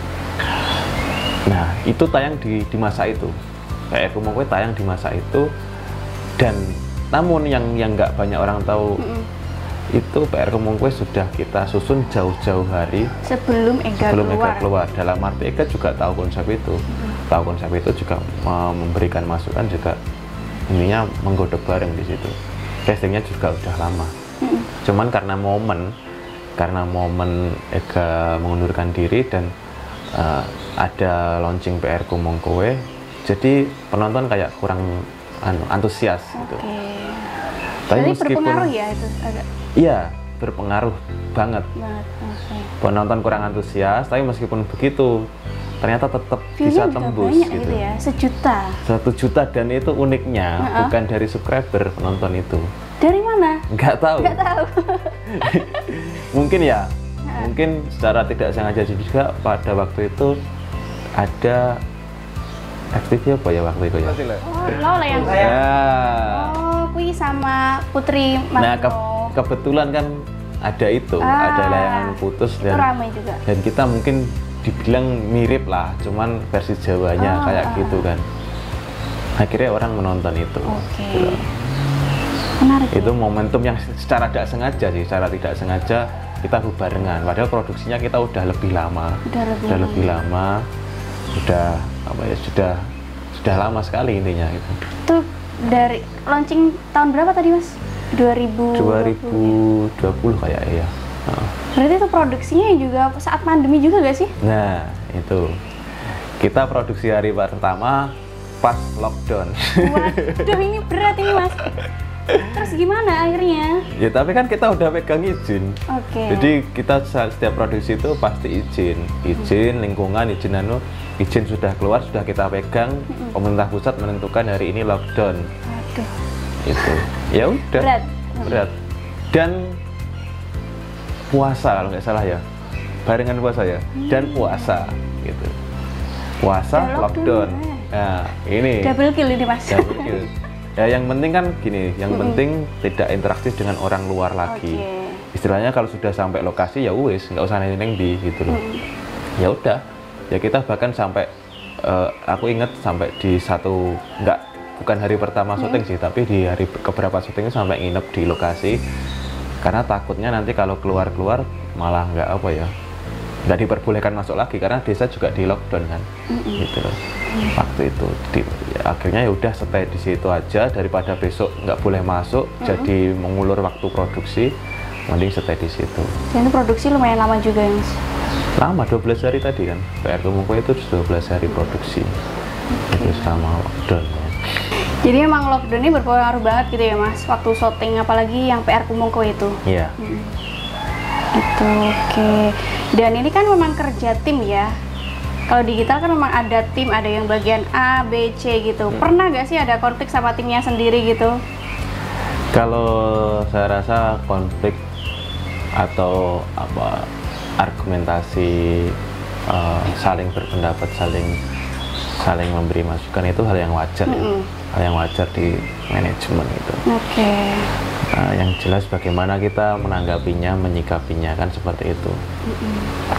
Nah, itu tayang di, di masa itu. P R Ku Mongkowe tayang di masa itu, dan namun yang yang nggak banyak orang tahu mm-hmm. itu P R Ku Mongkowe sudah kita susun jauh-jauh hari sebelum Ega sebelum keluar. Ega keluar. Dalam arti Ega juga tahu konsep itu, mm-hmm. tahu konsep itu juga uh, memberikan masukan, juga ininya menggodok bareng di situ. Castingnya juga udah lama. Mm-hmm. Cuman karena momen, karena momen Ega mengundurkan diri dan uh, ada launching P R Ku Mongkowe, jadi penonton kayak kurang anu, antusias okay. gitu. Tapi jadi meskipun berpengaruh ya itu agak. Iya, berpengaruh banget. Banget. Okay. Penonton kurang antusias, tapi meskipun begitu ternyata tetap bisa tembus banyak gitu. gitu ya, sejuta. Satu juta, dan itu uniknya uh-uh. bukan dari subscriber penonton itu. Dari mana? Nggak tahu. Nggak tahu. Mungkin ya, uh-uh. mungkin secara tidak sengaja juga pada waktu itu ada F T V apa ya waktu itu ya? Oh, lo lah yang ya. Oh, kui sama Putri Marino. Nah, ke- kebetulan kan ada itu, ah, ada layangan putus dan ramai juga. Dan kita mungkin dibilang mirip lah, cuman versi Jawanya oh, kayak ah. gitu kan. Akhirnya orang menonton itu. Oke. Okay. Gitu. Menarik. Itu ya? momentum yang secara tidak sengaja sih, secara tidak sengaja kita berbarengan. Padahal produksinya kita udah lebih lama, udah lebih, udah lebih lama, udah apa ya, sudah sudah lama sekali intinya itu. Itu dari launching tahun berapa tadi Mas? dua ribu dua puluh kayak ya. Nah. Berarti itu produksinya juga saat pandemi juga gak sih? Nah, itu. Kita produksi hari pertama pas lockdown. Waduh, ini berat ini Mas. Terus gimana akhirnya? Ya tapi kan kita udah pegang izin. Oke. Okay. Jadi kita setiap produksi itu pasti izin, izin hmm. lingkungan, izin anu, izin sudah keluar, sudah kita pegang. Hmm. Pemerintah pusat menentukan hari ini lockdown. Aduh. Itu. Ya udah. Berat. Berat. Dan puasa kalau nggak salah ya, barengan puasa ya, hmm. dan puasa gitu. Puasa, ya, lockdown. Nah ini. Double kill ini Mas. Double kill. Ya yang penting kan gini, yang hmm. penting tidak interaktif dengan orang luar lagi. Okay. Istilahnya kalau sudah sampai lokasi ya wis, nggak usah neng di gitu loh. Hmm. Ya udah, ya kita bahkan sampai, uh, aku ingat sampai di satu, nggak bukan hari pertama syuting hmm. sih, tapi di hari keberapa syutingnya sampai nginep di lokasi, karena takutnya nanti kalau keluar-keluar malah nggak apa ya, nggak diperbolehkan masuk lagi karena desa juga di lockdown kan, mm-hmm. gitu loh. Mm-hmm. Waktu itu di, ya, akhirnya ya udah stay di situ aja daripada besok nggak boleh masuk, mm-hmm. jadi mengulur waktu produksi, mending stay di situ. Dan itu produksi lumayan lama juga ya Mas? Lama, dua belas hari tadi kan, P R Ku Mongkowe itu dua belas hari produksi, okay. itu selama lockdown. Jadi emang lockdown ini berpengaruh banget gitu ya Mas, waktu syuting apalagi yang P R Ku Mongkowe itu. Iya. Hmm. Itu oke. Okay. Dan ini kan memang kerja tim ya. Kalau digital kan memang ada tim, ada yang bagian A, B, C gitu. Hmm. Pernah gak sih ada konflik sama timnya sendiri gitu? Kalau saya rasa konflik atau apa argumentasi uh, saling berpendapat, saling saling memberi masukan itu hal yang wajar mm -hmm. ya. Hal yang wajar di manajemen itu. Oke. Okay. Uh, yang jelas bagaimana kita menanggapinya, menyikapinya kan seperti itu. Mm-hmm.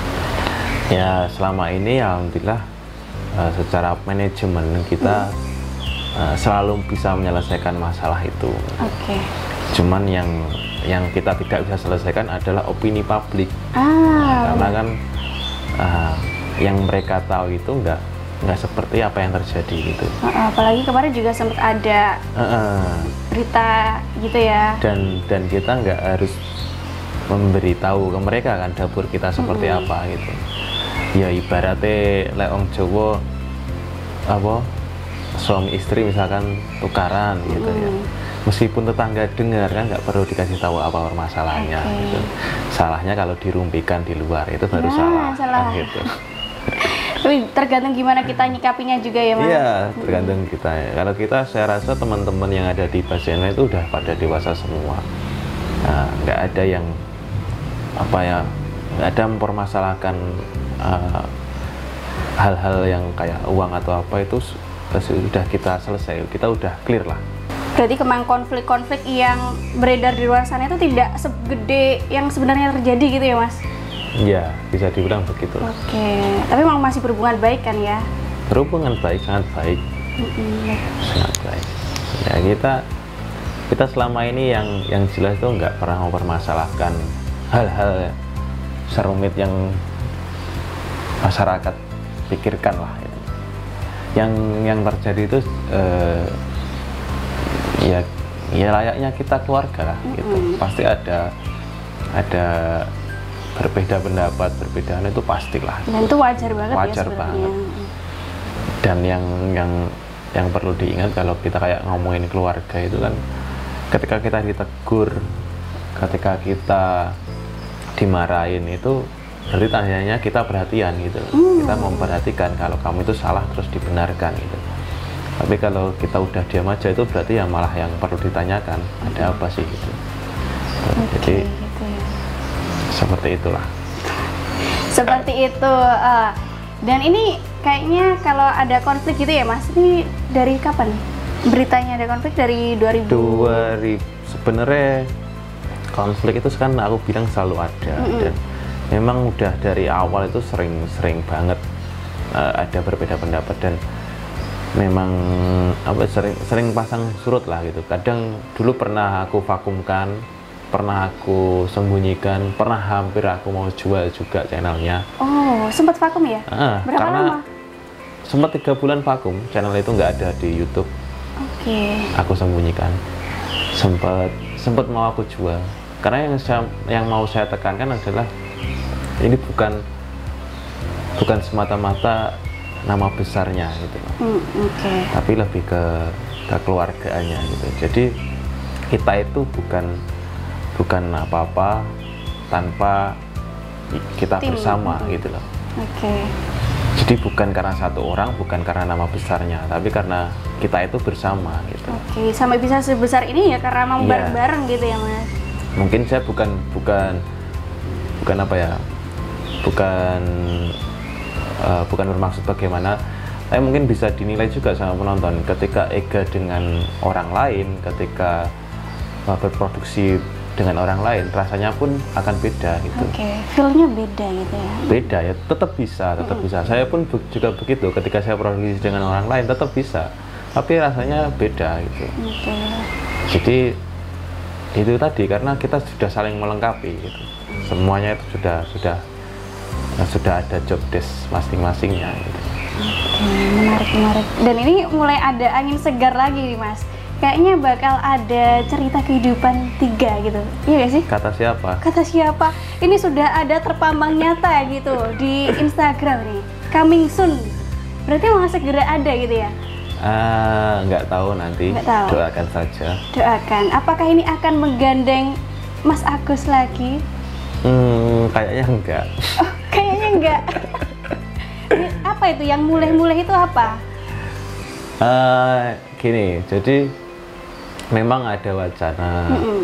Ya selama ini alhamdulillah uh, secara manajemen kita mm. uh, selalu bisa menyelesaikan masalah itu. Oke. Okay. Cuman yang yang kita tidak bisa selesaikan adalah opini publik. Ah. Karena kan uh, yang mereka tahu itu enggak nggak seperti apa yang terjadi gitu. Uh, apalagi kemarin juga sempat ada uh, uh. berita gitu ya. Dan dan kita nggak harus memberitahu ke mereka kan dapur kita seperti mm-hmm. apa gitu. Ya ibaratnya leong Jawa apa suami istri misalkan tukaran gitu mm-hmm. ya. meskipun tetangga dengar kan nggak perlu dikasih tahu apa permasalahannya okay. gitu. Salahnya kalau dirumpikan di luar itu baru nah, salah, salah. Kan, gitu. Tapi tergantung gimana kita nyikapinya juga ya Mas. Iya, tergantung hmm. kita. Kalau kita, saya rasa teman-teman yang ada di Basena itu udah pada dewasa semua. Nah, nggak ada yang apa ya, nggak ada mempermasalahkan uh, hal-hal yang kayak uang atau apa itu sudah kita selesai, kita udah clear lah. Berarti kemang konflik-konflik yang beredar di luar sana itu tidak segede yang sebenarnya terjadi gitu ya Mas? Iya, bisa dibilang begitu. Oke, tapi memang masih berhubungan baik kan ya? Berhubungan baik, sangat baik. Mm-hmm. Sangat baik. Ya kita kita selama ini yang yang jelas itu nggak pernah mempermasalahkan hal-hal serumit yang masyarakat pikirkan lah. Yang yang terjadi itu eh, ya ya layaknya kita keluarga lah gitu. Mm-hmm. Pasti ada ada berbeda pendapat, perbedaan itu pastilah. Dan itu wajar banget wajar ya banget. Dan yang yang yang perlu diingat kalau kita kayak ngomongin keluarga itu kan, ketika kita ditegur, ketika kita dimarahin itu berarti tandanya kita perhatian gitu. Hmm. Kita memperhatikan kalau kamu itu salah terus dibenarkan gitu. Tapi kalau kita udah diam aja itu berarti ya malah yang perlu ditanyakan, ada apa sih gitu. Okay, Jadi gitu ya. Seperti itulah. Seperti itu. Uh, dan ini kayaknya kalau ada konflik gitu ya Mas, ini dari kapan beritanya ada konflik? Dari dua ribu? dua ribu sebenarnya konflik itu kan aku bilang selalu ada. Mm-hmm. Dan memang udah dari awal itu sering-sering banget uh, ada berbeda pendapat dan memang apa sering sering pasang surut lah gitu. Kadang dulu pernah aku vakumkan, pernah aku sembunyikan, pernah hampir aku mau jual juga channelnya. Oh, sempat vakum ya? Uh, Berapa karena lama? Sempat tiga bulan vakum, channel itu nggak ada di YouTube. Oke. Okay. Aku sembunyikan. Sempat sempat mau aku jual. Karena yang saya, yang mau saya tekankan adalah ini bukan bukan semata-mata nama besarnya gitu. Mm, Oke. Okay. Tapi lebih ke kekeluargaannya gitu. Jadi kita itu bukan bukan apa-apa tanpa kita Tim. bersama mm-hmm. gitu loh. Oke. Okay. Jadi bukan karena satu orang, bukan karena nama besarnya, tapi karena kita itu bersama gitu. Oke, okay. Sampai bisa sebesar ini ya karena mau yeah. bareng-bareng gitu ya Mas. Mungkin saya bukan bukan bukan apa ya, bukan uh, bukan bermaksud bagaimana. Tapi mungkin bisa dinilai juga sama penonton ketika Ega dengan orang lain, ketika uh, berproduksi dengan orang lain, rasanya pun akan beda gitu. Oke, okay. Feel-nya beda gitu ya? Beda ya, tetap bisa, tetap mm-hmm. bisa. Saya pun juga begitu, ketika saya produksi dengan orang lain tetap bisa, tapi rasanya beda gitu. Okay. Jadi itu tadi karena kita sudah saling melengkapi gitu. Semuanya itu sudah sudah sudah ada job desk masing-masingnya gitu. Oke, menarik menarik. Dan ini mulai ada angin segar lagi nih Mas. Kayaknya bakal ada cerita kehidupan tiga gitu, iya gak sih? Kata siapa? Kata siapa? Ini sudah ada terpampang nyata gitu di Instagram nih, coming soon. Berarti mau segera ada gitu ya? Uh, nggak tahu nanti, nggak tahu. Doakan saja. Doakan. Apakah ini akan menggandeng Mas Agus lagi? Hmm, kayaknya enggak. Oh, kayaknya enggak. Apa itu yang mulai-mulai itu apa? Uh, gini, jadi memang ada wacana. Mm-hmm.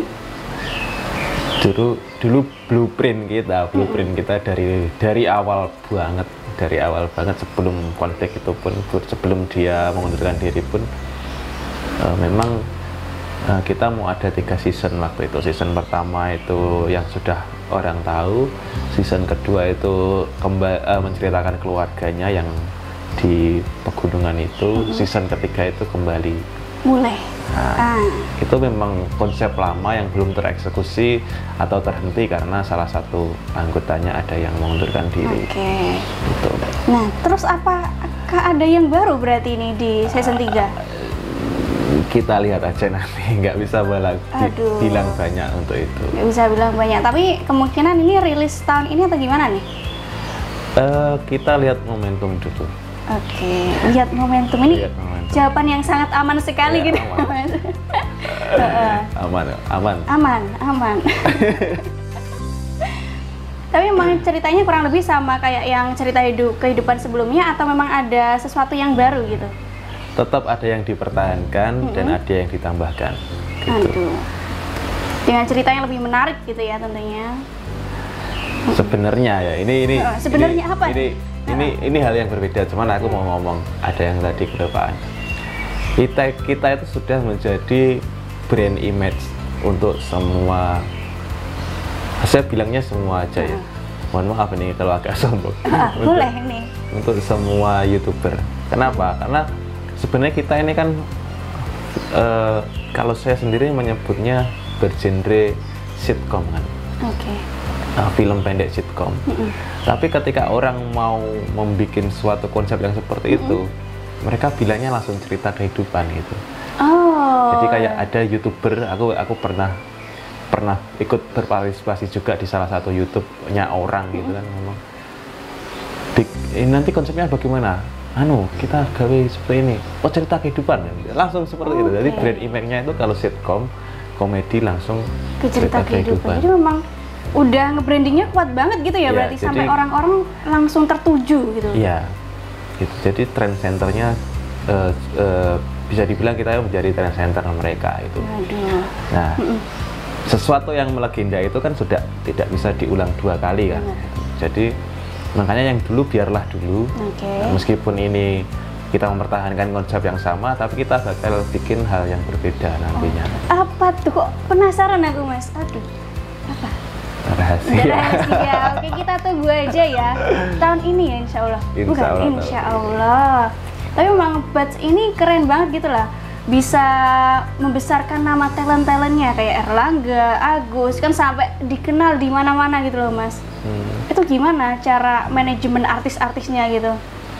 Dulu dulu blueprint kita, blueprint mm-hmm. kita dari dari awal banget, dari awal banget sebelum konflik itu pun, sebelum dia mengundurkan diri pun, uh, memang uh, kita mau ada tiga season waktu itu. Season pertama itu yang sudah orang tahu, season kedua itu kembali uh, menceritakan keluarganya yang di pegunungan itu, mm-hmm. season ketiga itu kembali mulai. Nah, ah. itu memang konsep lama yang belum tereksekusi atau terhenti karena salah satu anggotanya ada yang mengundurkan diri. Oke. Okay. Gitu. Nah, terus apakah ada yang baru berarti ini di season tiga? Kita lihat aja nanti, nggak bisa bala, Aduh. bilang banyak untuk itu. Nggak bisa bilang banyak, tapi kemungkinan ini rilis tahun ini atau gimana nih? Uh, kita lihat momentum dulu. Oke, lihat momentum ini. Lihat momentum. Jawaban yang sangat aman sekali ya, gitu. Aman. aman, aman. Aman, aman. Tapi memang ceritanya kurang lebih sama kayak yang cerita hidup kehidupan sebelumnya atau memang ada sesuatu yang baru gitu? Tetap ada yang dipertahankan mm-hmm. dan ada yang ditambahkan. Gitu. Aduh. Dengan cerita yang lebih menarik gitu ya tentunya. Sebenarnya ya ini ini. Oh, sebenarnya ini, apa? Ini ini oh. ini hal yang berbeda. Cuman aku mau ngomong ada yang tadi kelupaan. Kita kita itu sudah menjadi brand image untuk semua. Saya bilangnya semua aja ya. Mohon maaf ini kalau agak sombong. Ah, untuk, boleh nih. Untuk semua YouTuber. Kenapa? Karena sebenarnya kita ini kan uh, kalau saya sendiri menyebutnya bergenre sitcom kan. Oke. Okay. Uh, film pendek sitcom. Mm-hmm. Tapi ketika orang mau membuat suatu konsep yang seperti mm-hmm. itu, mereka bilangnya langsung cerita kehidupan gitu. Oh. Jadi kayak ada YouTuber, aku aku pernah pernah ikut berpartisipasi juga di salah satu YouTube-nya orang gitu kan ngomong di, eh, nanti konsepnya bagaimana? Anu kita gawe seperti ini, oh cerita kehidupan langsung seperti okay. itu. Jadi brand image-nya itu kalau sitcom komedi langsung ke cerita, cerita kehidupan. kehidupan. Jadi memang udah nge-brandingnya kuat banget gitu ya, ya berarti jadi, sampai orang-orang langsung tertuju gitu. Iya, gitu. Jadi trend centernya uh, uh, bisa dibilang kita menjadi trend center mereka itu. Aduh. Nah. Mm-mm. Sesuatu yang melegenda itu kan sudah tidak bisa diulang dua kali kan. Benar. Jadi makanya yang dulu biarlah dulu. Okay. Nah, meskipun ini kita mempertahankan konsep yang sama, tapi kita bakal bikin hal yang berbeda nantinya. Oh. Apa tuh kok penasaran aku mas? Aduh, apa? Rahasia. Rahasia. Oke kita tunggu aja ya. Tahun ini ya insya Allah. Insya Bukan Allah, insya Allah. Tapi memang Buds ini keren banget gitu lah. Bisa membesarkan nama talent-talentnya kayak Erlangga, Agus, kan sampai dikenal di mana-mana gitu loh mas. Hmm. Itu gimana cara manajemen artis-artisnya gitu?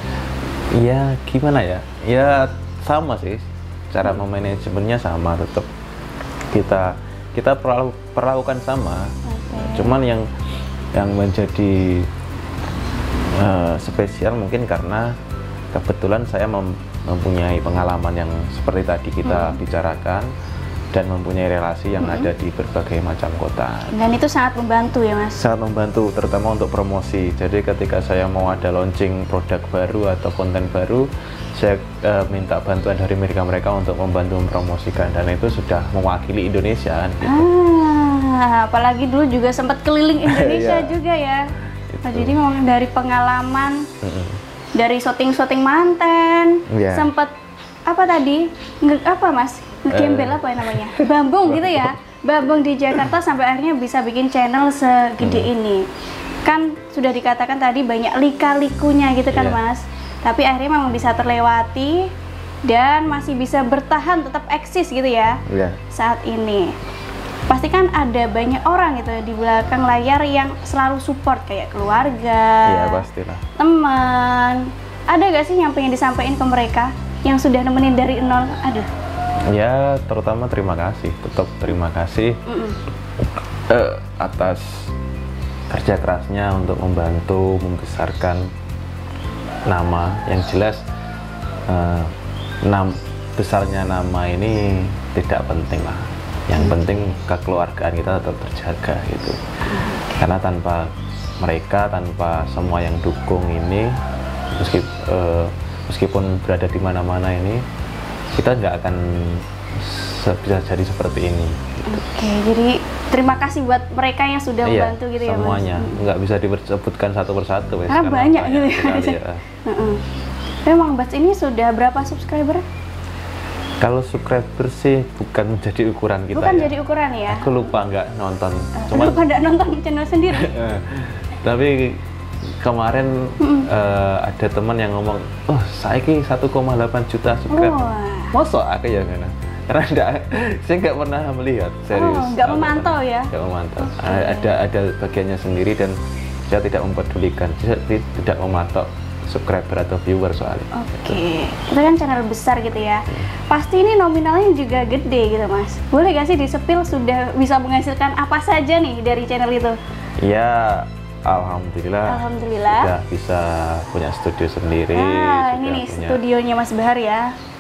Iya gimana ya? Ya sama sih, cara hmm. memanajemennya sama, tetap kita kita perlu perlakukan sama. Okay. Cuman yang yang menjadi uh, spesial mungkin karena kebetulan saya mem mempunyai pengalaman yang seperti tadi kita hmm. bicarakan dan mempunyai relasi yang hmm. ada di berbagai macam kota. Dan itu sangat membantu ya mas? Sangat membantu, terutama untuk promosi. Jadi ketika saya mau ada launching produk baru atau konten baru, saya uh, minta bantuan dari mereka-mereka untuk membantu mempromosikan, dan itu sudah mewakili Indonesia kan, gitu. Ah, apalagi dulu juga sempat keliling Indonesia juga ya. Nah, jadi memang dari pengalaman mm-mm. dari syuting-syuting manten, yeah. sempat apa tadi, nge, apa mas, ngegembel uh. apa ya namanya, bambung gitu ya, bambung di Jakarta sampai akhirnya bisa bikin channel segede hmm. ini. Kan sudah dikatakan tadi banyak lika-likunya gitu kan yeah. mas, tapi akhirnya memang bisa terlewati dan masih bisa bertahan, tetap eksis gitu ya yeah. saat ini. Pasti kan ada banyak orang gitu di belakang layar yang selalu support kayak keluarga, iya, pastilah. teman. Ada gak sih yang pengen disampaikan ke mereka yang sudah nemenin dari nol? Aduh. Ya terutama terima kasih, tetap terima kasih uh, atas kerja kerasnya untuk membantu membesarkan nama. Yang jelas uh, nam besarnya nama ini tidak penting lah. Yang penting kekeluargaan kita tetap terjaga gitu. Karena tanpa mereka, tanpa semua yang dukung ini, meskipun, uh, meskipun berada di mana-mana ini, kita nggak akan bisa jadi seperti ini. Gitu. Oke, jadi terima kasih buat mereka yang sudah iya, membantu gitu ya mas. Semuanya, nggak bisa disebutkan satu persatu. Karena banyak, banyak gitu ya. ya. uh-uh. Memang Buds ini sudah berapa subscriber? Kalau subscriber sih bukan menjadi ukuran kita. Bukan ya. jadi ukuran ya? Aku lupa nggak nonton. Uh, Cuman, lupa nggak nonton channel sendiri? Tapi kemarin mm-hmm. uh, ada teman yang ngomong, oh saya ki satu koma delapan juta subscriber. Oh. Mosok aku ya karena karena enggak, saya nggak pernah melihat serius. Oh, nggak memantau ya? Nggak memantau. Okay. Ada ada bagiannya sendiri dan saya tidak mempedulikan, saya tidak mematok subscriber atau viewer soalnya. Oke, okay. Itu kan channel besar gitu ya. Hmm. Pasti ini nominalnya juga gede gitu mas. Boleh gak sih disepil sudah bisa menghasilkan apa saja nih dari channel itu? Ya, alhamdulillah. Alhamdulillah. Sudah bisa punya studio sendiri. Nah, ini nih punya... studionya Mas Bahar ya.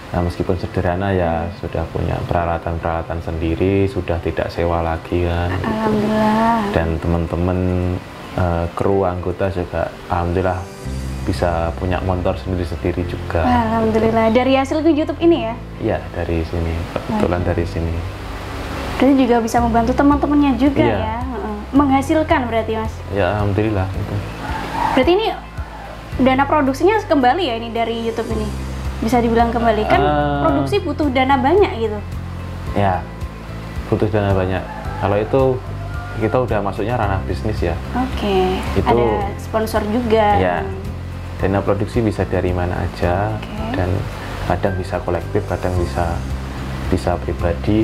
Nah, meskipun sederhana ya hmm. sudah punya peralatan-peralatan sendiri, sudah tidak sewa lagi kan. Alhamdulillah. Dan teman-teman uh, kru anggota juga alhamdulillah bisa punya motor sendiri-sendiri juga. Alhamdulillah. Dari hasil ke YouTube ini ya? Iya, dari sini. Kebetulan dari sini. Berarti juga bisa membantu teman-temannya juga iya. ya? Menghasilkan berarti Mas? Ya, alhamdulillah. Berarti ini dana produksinya kembali ya ini dari YouTube ini? Bisa dibilang kembali kan uh, produksi butuh dana banyak gitu. Ya, butuh dana banyak. Kalau itu kita udah masuknya ranah bisnis ya. Oke. Okay. Itu ada sponsor juga. Ya, dana produksi bisa dari mana aja okay. dan kadang bisa kolektif, kadang bisa bisa pribadi.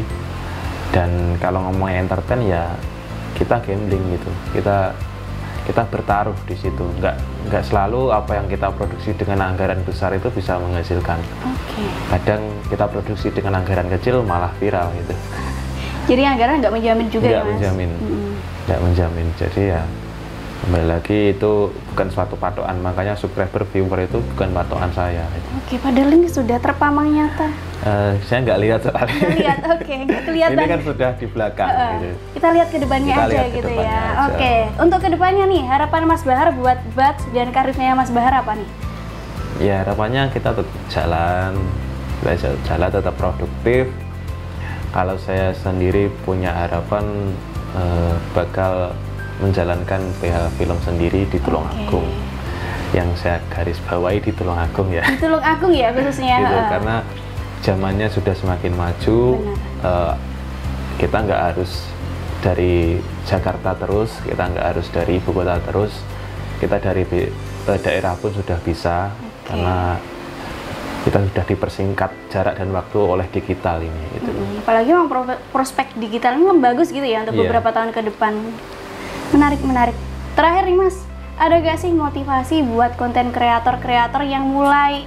Dan kalau ngomong entertain ya kita gambling gitu. Kita kita bertaruh di situ, nggak nggak selalu apa yang kita produksi dengan anggaran besar itu bisa menghasilkan. Okay. Kadang kita produksi dengan anggaran kecil malah viral gitu. Jadi anggaran nggak menjamin juga nggak ya Mas? menjamin, hmm. nggak menjamin. Jadi ya kembali lagi itu bukan suatu patokan, makanya subscriber viewer itu bukan patokan saya. Gitu. Oke, padahal ini sudah terpamang nyata. Uh, saya nggak lihat soalnya. Nggak lihat, oke, okay. nggak kelihatan. Ini kan sudah di belakang. Uh, gitu. Kita lihat ke depannya kita aja gitu ya. Oke, okay. Untuk ke depannya nih, harapan Mas Bahar buat Buds dan karirnya Mas Bahar apa nih? Ya harapannya kita tetap jalan, kita jalan tetap produktif. Kalau saya sendiri punya harapan uh, bakal menjalankan P H film sendiri di Tulungagung. Okay. Yang saya garis bawahi di Tulungagung ya. Di Tulungagung ya khususnya. Gitu, karena zamannya sudah semakin maju, uh, kita nggak harus dari Jakarta terus, kita nggak harus dari ibu kota terus, kita dari uh, daerah pun sudah bisa, okay. karena kita sudah dipersingkat jarak dan waktu oleh digital ini. Gitu. Hmm, apalagi memang prospek digital ini bagus gitu ya untuk yeah. beberapa tahun ke depan. Menarik, menarik. Terakhir nih Mas, ada gak sih motivasi buat konten kreator-kreator yang mulai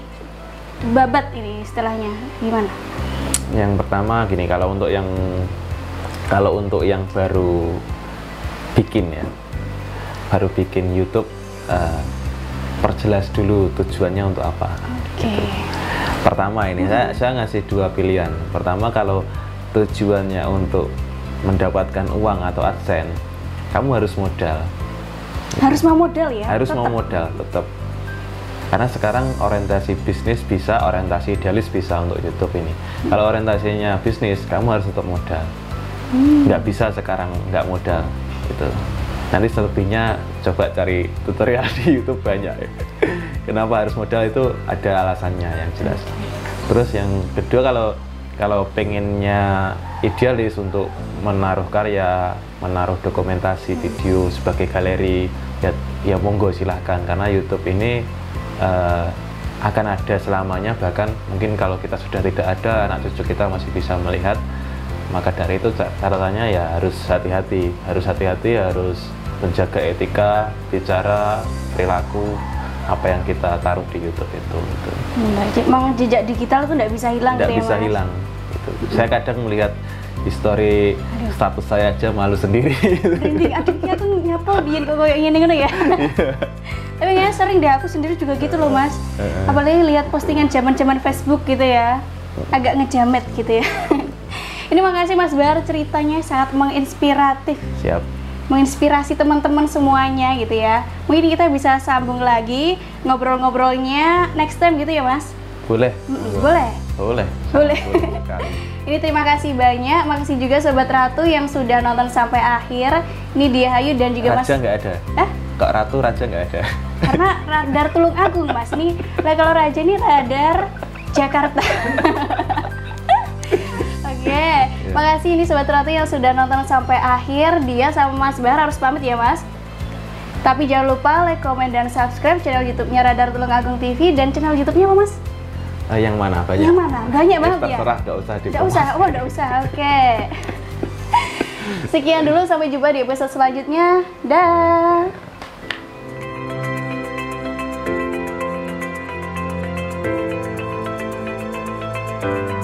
babat ini istilahnya, gimana? Yang pertama gini, kalau untuk yang kalau untuk yang baru bikin ya, baru bikin YouTube, uh, perjelas dulu tujuannya untuk apa. Oke. Okay. Gitu. Pertama ini hmm. saya saya ngasih dua pilihan. Pertama kalau tujuannya untuk mendapatkan uang atau AdSense, kamu harus modal. Harus mau modal ya? Harus tetap. mau modal, tetap. Karena sekarang orientasi bisnis bisa, orientasi idealis bisa untuk YouTube ini. Hmm. Kalau orientasinya bisnis, kamu harus tetap modal. Hmm. Nggak bisa sekarang nggak modal, gitu. Nanti selebihnya coba cari tutorial di YouTube banyak. Kenapa harus modal itu ada alasannya yang jelas. Terus yang kedua, kalau kalau pengennya idealis untuk menaruh karya, menaruh dokumentasi video sebagai galeri, ya, ya monggo silahkan, karena YouTube ini uh, akan ada selamanya, bahkan mungkin kalau kita sudah tidak ada, anak cucu kita masih bisa melihat. Maka dari itu catatannya ya harus hati-hati, harus hati-hati, harus menjaga etika, bicara, perilaku, apa yang kita taruh di YouTube itu. Gitu. Memang jejak digital itu tidak bisa hilang. Tidak bisa mas. hilang. Gitu. Saya kadang melihat history Aduh. status saya aja malu sendiri. Merinding, adiknya tuh nyapa bikin kok kayak gini gini ya. Tapi kayaknya sering deh, aku sendiri juga gitu loh mas. Apalagi lihat postingan zaman-zaman Facebook gitu ya, agak ngejamet gitu ya. Ini makasih Mas Bahar, ceritanya sangat menginspiratif. Siap. Menginspirasi teman-teman semuanya gitu ya. Mungkin kita bisa sambung lagi ngobrol-ngobrolnya next time gitu ya Mas? Boleh. Mm-mm, boleh? Boleh. Boleh. Ini terima kasih banyak, makasih juga Sobat Ratu yang sudah nonton sampai akhir. Ini Dia Hayu dan juga Mas. Raja nggak ada. Eh? Kok Ratu Raja nggak ada? Karena radar Tulungagung Mas. Nih, nah kalau Raja ini radar Jakarta. Oke, okay. yeah. Makasih ini Sobat Ratu yang sudah nonton sampai akhir. Dia sama Mas Bahar harus pamit ya Mas. Tapi jangan lupa like, komen, dan subscribe channel YouTube-nya Radar Tulungagung T V. Dan channel YouTube-nya apa Mas? Uh, yang mana? Banyak? Yang mana? Banyak banget ya? Terserah, nggak usah Nggak usah, oh nggak usah, oke okay. Sekian dulu, sampai jumpa di episode selanjutnya. Dah.